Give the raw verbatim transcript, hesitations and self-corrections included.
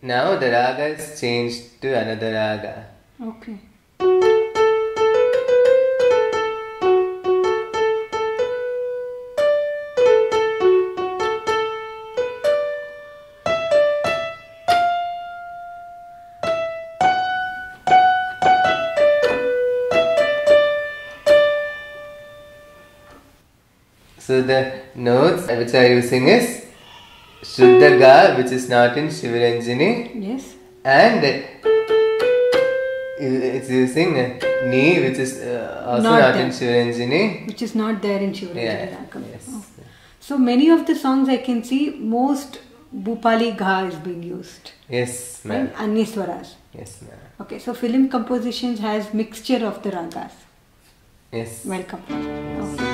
Now the raga is changed to another raga. Okay. So the notes which I am using is Shuddha Ga, which is not in Shivranjani. Yes. And it's using Ni, which is uh, also not, not in Shivranjani. Which is not there in Shivranjani yeah. Raga. Yes. Oh. So many of the songs I can see, most Bhupali Gha is being used. Yes, ma'am. And Anniswaras. Yes, ma'am. Okay, so film compositions has mixture of the ragas. Yes. Welcome. Okay.